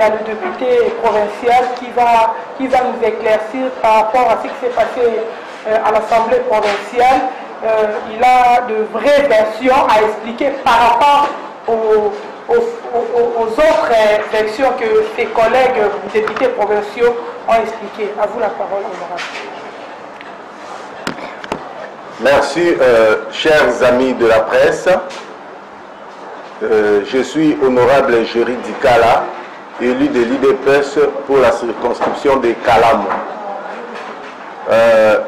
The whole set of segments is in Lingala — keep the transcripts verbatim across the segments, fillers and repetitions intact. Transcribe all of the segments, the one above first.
y a le député provincial qui va, qui va nous éclaircir par rapport à ce qui s'est passé euh, à l'Assemblée provinciale. Euh, il a de vraies versions à expliquer par rapport aux, aux, aux, aux autres versions que ses collègues députés provinciaux ont expliquées. À vous la parole, honorable. Merci, euh, chers amis de la presse. Euh, je suis honorable Géry Dikala, élu de l'I D P E S pour la circonscription de Kalamu. Euh,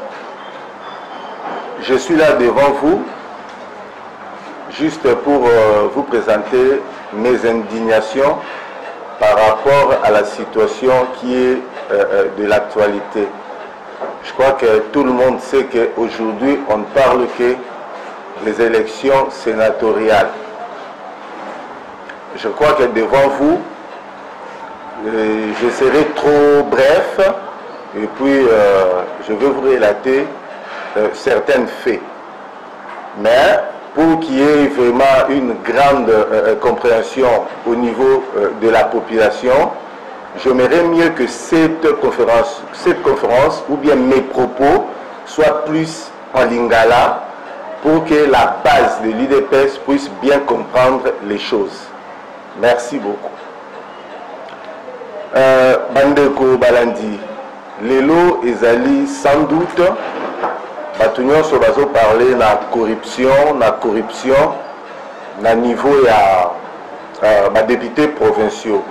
je suis là devant vous juste pour euh, vous présenter mes indignations par rapport à la situation qui est euh, de l'actualité. Je crois que tout le monde sait qu'aujourd'hui, on ne parle que des élections sénatoriales. Je crois que devant vous, euh, je serai trop bref et puis euh, je vais vous relater euh, certains faits. Mais pour qu'il y ait vraiment une grande euh, compréhension au niveau euh, de la population, j'aimerais mieux que cette conférence, cette conférence ou bien mes propos soient plus en lingala pour que la base de l'I D P E S puisse bien comprendre les choses. Merci beaucoup. Euh, Bandeko Balandi, Lelo Ezali sans doute, Batunion Sobazo parler na corruption, na corruption, na niveau ya euh, ma député provinciaux.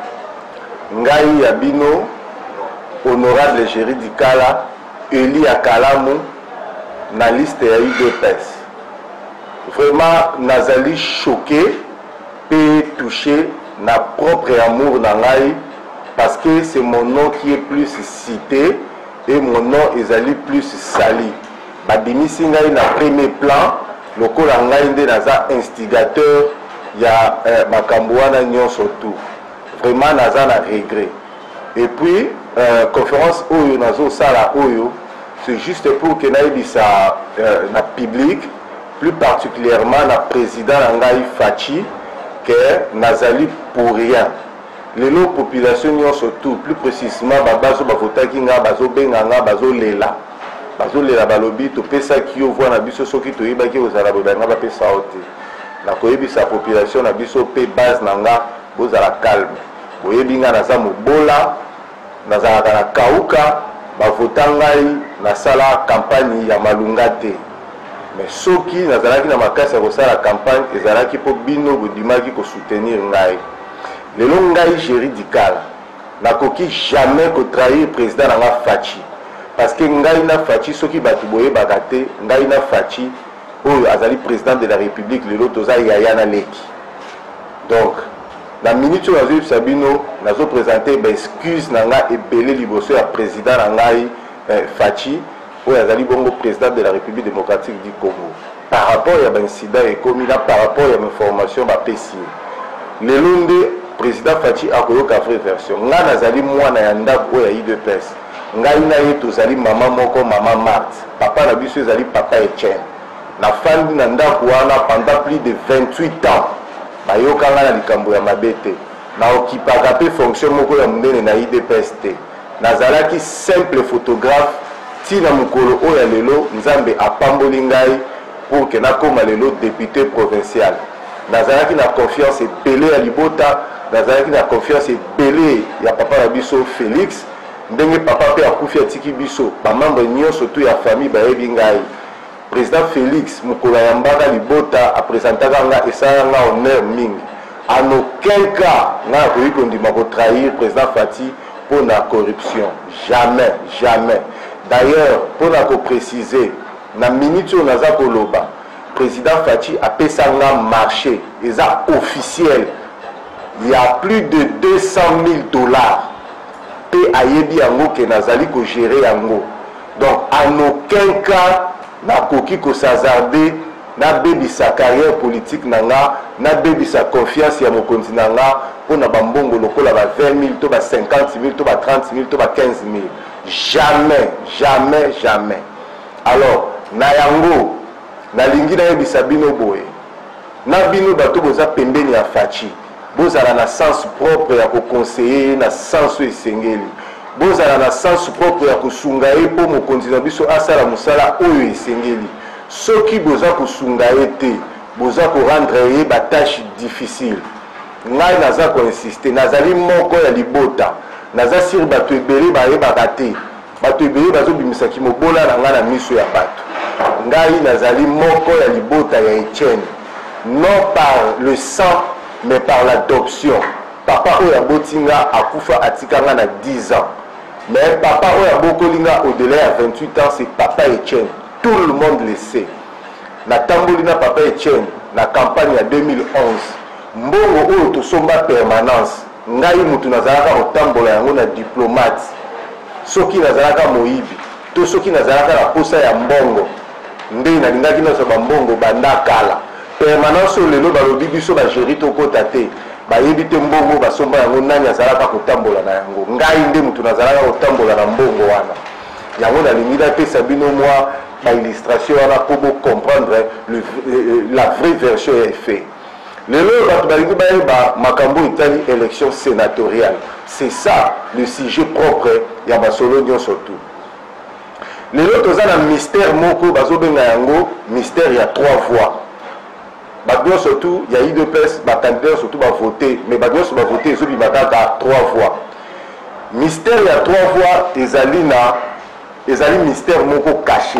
Ngai Yabino, honorable Géry Dikala, Eli à Kalamu, na liste ya I D P E S. Vraiment, nazali choqué, et touché, na propre amour na ngai, parce que c'est mon nom qui est plus cité et mon nom ezali plus sali. Badimisi ngai na premier plan, lokola ngai nde naza instigateur ya eh, makambo wana nyonso tout. Vraiment naza na regret. Et puis euh, conférence oyo nazo sala oyo, c'est juste pour que naibisa euh, na public, plus particulièrement na président ngai Fachi, que nazali pour rien. Les lots population surtout plus précisément babazo bavotaki nga bazo benga nga bazo lela bazo lela balobi to pesa ki o na biso soki to yebaki ozala bobanga ba pesa ote na koyebisa population na biso pe base na nga bozala calme boyebi nga naza mobola nazalaka na kauka bavota ngai na sala campagne ya malunga te. Mais soki nazalaki na makasi ya kosala campagne ezalaki po bino bodimaki ko soutenir ngai. Lelo ngai Géry Dikala nakoki jamais ko trahir président na Fachi parce que ngai na Fachi soki batu boye bakate ngai na Fachi oyo azali président de la République lelo toza yaya na leki. Donc na minute oyo nazo sabino nazo présenter ba excuse na nga ebele liboso ya président na ngai eh, Fachi oyo azali bongo président de la République démocratique du Congo par rapport à l'incident et comme là par rapport à l'information ba pesi lelo nde président Fachi a koyoka vraie version nga nazali mwana ya ndako oyo ya I D P E S ngai na ye tozali mama moko mama Marthe papa na biso ezali papa Etienne na fandi na ndako wana pendant plus de vingt-huit ans bayoka nga na likambo ya mabe te na okipaka pe fonction moko ya monene na I D P E S te nazalaki simple photographe tina mokolo oyo ya lelo nzambe apamboli ngai pour que nakoma lelo député provincial nazalaki na confiance ebele ya libota nazalaki na confiance ebele ya papa na biso Félix ndenge papa pe akufi atiki biso bamembre nyonso to ya famille bayebi ngai président Félix mokolo ya mbaka libota apresentaka nga esala nga honneur mingi en aucun cas nga akoki kondima kotrahir président Fati pour la corruption jamais jamais. D'ailleurs pour la préciser na minute oyo naza koloba président Fachi a payé un marché, ils ont officiel. Il y a plus de deux cent mille dollars. Et Ayebi Yango que Nazali ko gérer Yango. Donc en aucun cas, na koki ko s'hazarder, na bébi sa carrière politique nanga, na bébi sa confiance ya mokonzi nanga, pour na bambongo lokola ba vingt mille, to ba cinquante mille, to ba trente mille, to ba quinze mille. Jamais, jamais, jamais. Alors, na Yango, na lingi na yebisa bino boye na bino bato boza pembeni ya Fachi bozala na sens propre ya conseiller na sens esengeli bozala na sens propre ya kosunga ye mpo mokonzi na biso asala mosala oyo esengeli soki boza kosunga ye te boza korendre ye batâche difficile ngai naza koinsiste nazali moko ya libota naza siri bato ebele bayebaka te bato ebele bazobimisaki mobola na ngai na miso ya bato ngai nazali moko ya libota ya Etienne non par le sang mais par l'adoption papa oyo aboti nga akufa atika nga na dix ans mais papa oyo abokoli nga au-delà ya vingt-huit ans c'est papa Etienne tout le monde le sait natamboli na papa Etienne na campagne ya deux mille onze mbongo oyo tosomba permanence ngai mutu nazalaka kotambola yango na diplomate soki nazalaka moyibi to soki nazalaka na posa ya mbongo nde nalingaki nyonso bambongo banda kala permanence oyo lelo balobi biso bageri tokota te bayebi te mbongo basomba yango nani azalaka kotambola na yango ngai nde mutu nazalaka kotambola na mbongo wana yango nalingi napesa bino mwa baillustration wana mpo bocomprendre la vraie version ya effet lelo bato balingi bayeba makambo etali élection sénatoriale c'est ça le sujet propre ya basolo nyonso tu lelo toza na mystère moko bazobenga yango mystère ya trois voix bato nyonso tu ya I D P S bacandidat surtout bavote mais bato nyonso bavote ezobima kaka trois voix mystère ya trois voix ezali na ezali mystère moko caché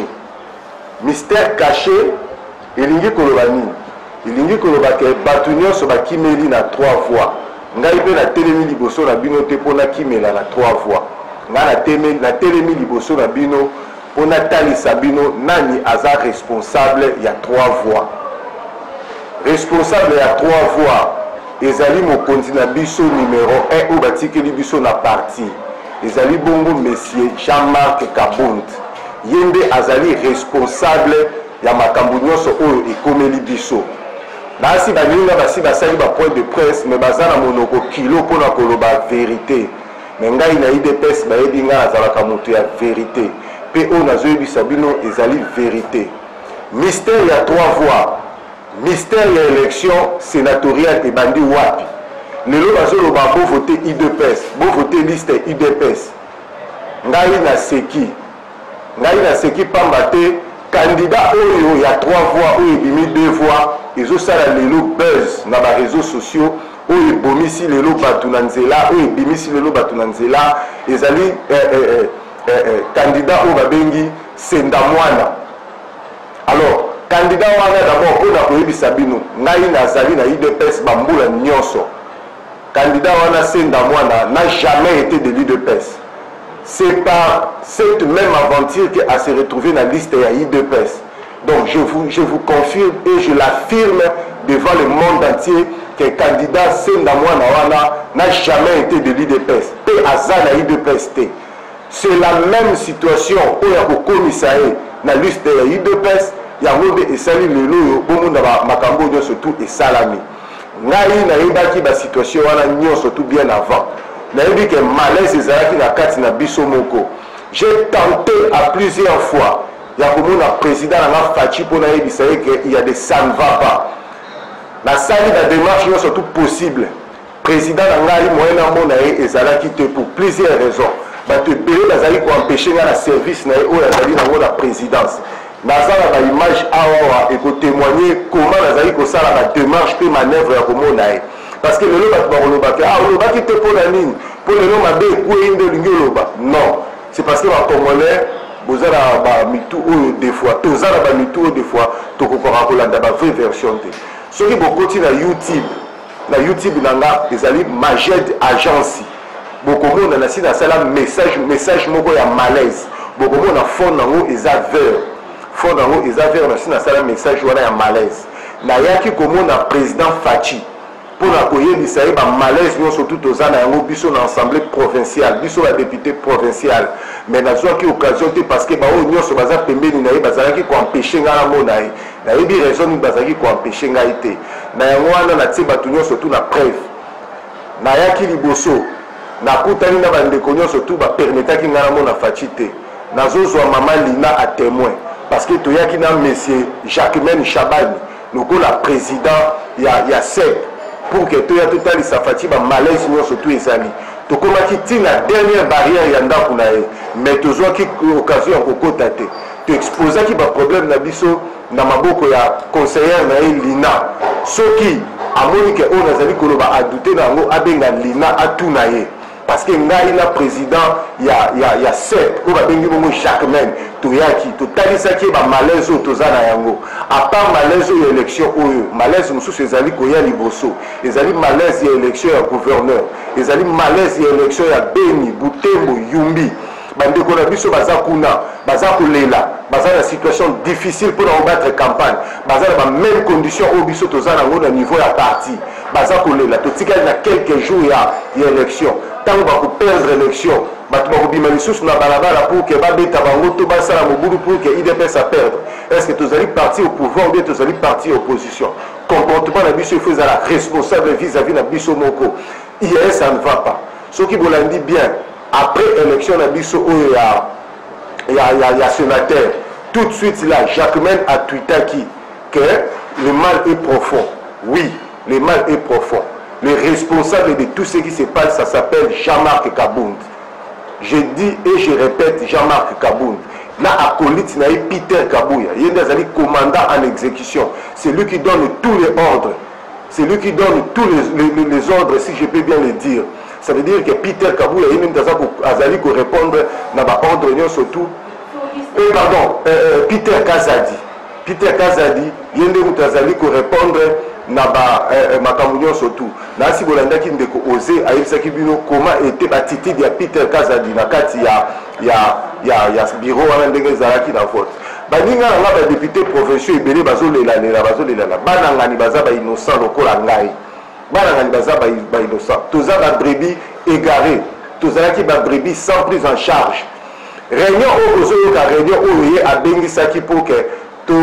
mystère caché elingi koloba nini ilingi koloba ke bato nyonso bakimeli na trois voix ngai mpe na telemi liboso na bino te mpo nakimela na trois voix ngai na telemi liboso na bino mpo natalisa bino nani aza responsable ya trois voix responsable ya trois voix ezali mokonzi na biso numéro un oyo batikeli biso na parti ezali bongo monsieur Jean-Marc Kabund ye nde azali responsable ya makambo nyonso oyo ekomeli biso basi baninga basi basali ba point de presse mais baza na monoko kilo mpona koloba vérité mais ngai na I D P S bayebi nga azalaka moto ya vérité mpe oyo nazoyebisa bino ezali vérité mystère ya trois voix mystère ya élection sénatoriale ebandi wapi lelo bazoloba bovote I D P S bovote liste I D P S ngai na seki ngai na seki pamba te candidat oyo ya trois voix oyo ebimi deux voix ezosala lelo buzz na baréseaux sociaux oyo ebomisi lelo bato na nzela oyo ebimisi lelo bato na nzela ezali candidat oyo babengi Senda Mwana. Alors candidat wana d'abord mpona koyebisa bino ngai nazali na I D P S bambula nyonso candidat wana Senda Mwana n'a jamais été de l'I D P S. C'est par cette même aventure qu'à se retrouver dans la liste de I D P S. Donc je vous, je vous confirme et je l'affirme devant le monde entier que le candidat Senda Mwana n'a jamais été de l'I D P S. Et Azana I D P S. C'est la même situation où il y a un commissaire dans la liste de I D P S. Il y a un esali lelo au monde makambo surtout et salami. Ngai na yebaki ba situation wana nyo surtout bien avant. Na yebi que malaise ezalaki na kati na biso moko. J'ai tenté à plusieurs fois. Il y a comme un président na Fachi pour na yebisa que il y a des ça ne va pas. La salle de démarche est surtout possible. Président Ngai moyen mona ezalaki te pour plusieurs raisons. Ba te belé bazali ko empêcher na service na o yazali na la présidence. Nazala ba image awa et ko témoigner comment nazali ko sala la démarche pe manœuvre ya komona e parce que lelo bat ba loba ke ah loba ki te pona nini pour lelo mabe ko inde lingoloba non c'est parce que ba congolais bozala ba mitu oyo des fois tozala ba mitu oyo des fois to ko kora ko landa ba vraie version te soki bokoti na YouTube na YouTube nanga ezali Majed Agence bokomona na sina sala message message moko ya malaise bokomona fond nango eza vert fond nango eza vert na sina sala message wana ya malaise na yaki komona président Fachi pona koyebisa ye ba malaise nyonso tout ozana yango biso na assemblée provinciale biso ba député provincial mais nazwaki occasion te parce que ba oyo nyonso baza pembeni na ye bazalaki ko empêcher nga na mona ye na yebi raison ni bazalaki ko empêcher nga ite na yango wana na tie bato nyonso tout na preuve na yaki liboso na kutani na bandeko nyonso tout ba permetaki nga na mona Fachi te nazozwa mama Lina à témoin parce que toyaki na monsieur Jacquemaine Chabani lokola président ya ya S E P pour que tu aies tout à Safati ba malaise nous surtout ezali to komaki ti la dernière barrière ya ndako na ye mais tozwa ki occasion ya kokota te to exposer ki ba problème na biso na maboko ya conseillère na ye Lina soki amoni ke on azali koloba a douter na ngo abenga Lina atuna ye parce que ngai na président ya ya ya sept ko ba bengi bongo chaque même to yaki to talisa ki ba malaise o tozana yango à part malaise ya élection oyo malaise mususu ezali ko ya liboso ezali malaise ya élection ya gouverneur ezali malaise ya élection ya Beni Butembo Yumbi bandeko na biso baza kuna baza kolela baza na situation difficile pour combattre campagne baza na même condition au biso tozana ngo na niveau ya parti baza kolela to tika na quelques jours ya ya élection tant va ko perdre élection bato ba ko bima lisusu na balabala pour que babeta bango to basala mobulu pour que I D P S a perdre est-ce que tozali parti au pouvoir ou bien tozali parti opposition comportement na biso il faut la responsable vis-à-vis na biso moko I A S ça ne va pas ce qui bolandi bien après élection na biso oyo ya ya ya ya sénateur tout de suite là Jacquemaine a tweeté qui que le mal est profond. Oui, le mal est profond. Le responsable de tout ce qui se passe, ça s'appelle Jean-Marc Kabound. Je dis et je répète Jean-Marc Kabound. Là, acolyte, il y a Peter Kabouya. Il y a des commandants en exécution. C'est lui qui donne tous les ordres. C'est lui qui donne tous les, les, les ordres, si je peux bien le dire. Ça veut dire que Peter Kabouya, il y a même des gens qui répondent dans l'ordre, surtout. Euh, pardon, euh, Peter Kazadi. Peter Kazadi, il y a des gens qui répondent na ba makamunyo surtout na si bolanda ki ndeko oser ayebisa ki bino comment était attitude ya Peter Kazadi na kati ya ya ya ya bureau wana ndenge zalaki na vote baninga na ba député provinciaux ebele bazolela lela bazolela na bana ngani baza ba innocent lokola ngai bana ngani baza ba ba innocent toza ba brebis égarés tozalaki ba brebis sans prise en charge réunion au ozo ka réunion oyo ye abengisaki pour que to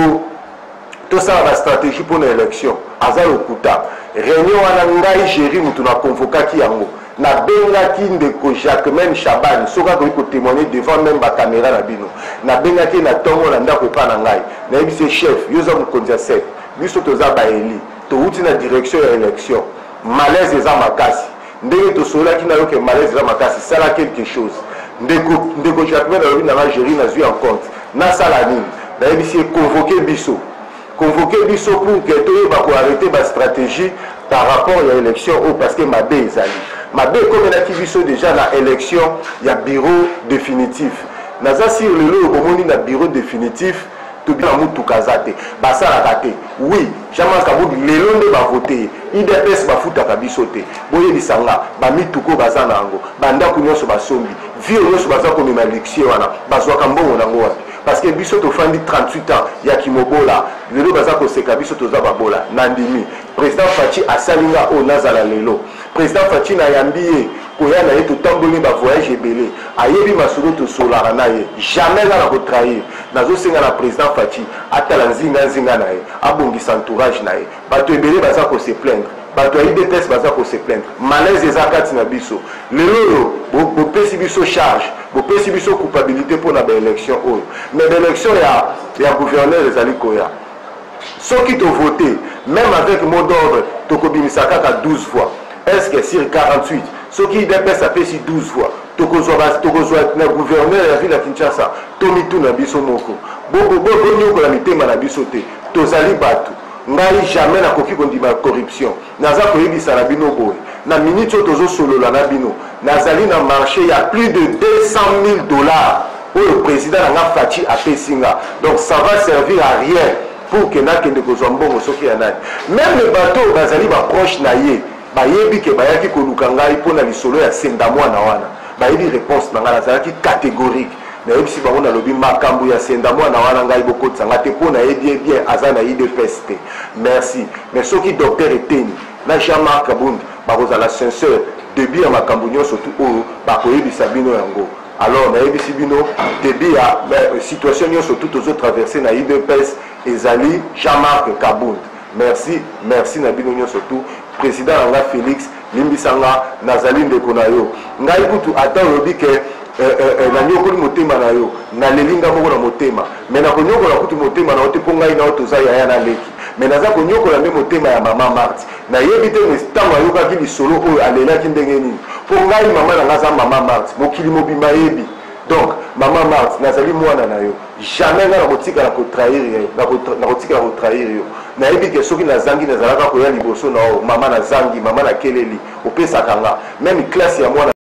tout ça la stratégie pour l'élection azal okuta réunion wana ngai géri mutu na convocaki yango na bengaki ndeko Jacquemaine Chaban soka ko ko témoigner devant même ba caméra na bino na bengaki na tongo na ndako pa na ngai na yebise chef yoza mukonzi sept biso toza ba eli to uti na direction ya élection malaise eza makasi ndenge to solaki na yo ke malaise eza makasi sala quelque chose ndeko ndeko Jacquemaine alobi na ba géri na zui en compte na sala nini na yebise convoquer biso convoquer biso pour que tout va arrêter la stratégie par rapport à l'élection ou parce que ma bé est allée. Ma bé comme on a qui biso déjà dans l'élection, il y a bureau définitif. Naza sur le lot au monde na bureau définitif, tout bien mou tout kazate. Ba ça la raté. Oui, Jean-Marc Kabound le long de va voter. I D P S va fouta ka bisoté. Boye bisanga, ba mituko bazana ngo. Banda kunyo so ba sombi. Vie onyo so baza ko mema lexie wana. Bazwa kambongo nango wana. Parce que biso to fandi trente-huit ans ya kimobola lelo baza ko seka biso to za babola nandimi président Fachi asalinga o nazala lelo président Fachi na yambiye koya na ye to tamboli ba voyage ebele ayebi masolo to solara na ye jamais na ko trahir nazo senga na président Fachi atala nzinga nzinga na ye abongisa entourage na ye bato ebele baza ko se plaindre bato I D P S baza ko se plaindre malaise ezakati na biso lelo bo pesi biso charge bo pesi biso culpabilité pour la élection oyo mais l'élection ya ya gouverneur ezali koya soki to voter même avec mot d'ordre to kobimisa kaka douze fois est-ce que sur quarante-huit soki I D P S a pesi douze fois to kozwa to kozwa na gouverneur ya ville ya Kinshasa to mitu na biso moko bo bo bo nyoko la mitema na biso te tozali bato ngai jamais na koki kondima corruption naza koyebisa na bino boye na minute oyo tozosolola na bino nazali na marché ya plus de deux cent mille dollars où le président nanga Fachi apesi nga donc ça va servir à rien pour que nakende kozwa mbongo soki ya nani même le bateau bazali baproche na ye bayebi ke bayaki koluka ngai mpona lisolo ya senda mwana wana bayebi réponse na ngai nazalaki catégorique nayebisi bango nalobi makambo ya senda mwana wana ngai bokotisa nga te mpo nayebi bien aza na I D P S te merci mais soki docteur eteni na Jean-Marc Kabound bakozala sincère début ya makambo nyonso tu oyo bakoyebisa bino yango alors nayebisi bino début ya situation nyonso tu tozotraverse na I D P S ezali Jean-Marc Kabound merci merci na bino nyonso tu président nanga Félix limbisanga nazali ndeko na yo ngai kutu ata olobi ke na nyokoli motema na yo na lelinga moko na motema mais na konyokola kutu motema na yo te mpo ngai na yo toza yaya na leki mais naza konyokola nde motema ya mama Marthe nayebi te ntango ayokaki lisolo oyo alelaki ndenge nini mpo ngai mama na nga aza mama Marthe mokili mobimba yebi donc mama Marthe nazali mwana na yo jamais nga nakotikala kotrahir nakotikala kotrahir yo nayebi ke soki nazangi nazalaka koya liboso na yo mama nazangi mama nakeleli opesaka nga même classe ya mwana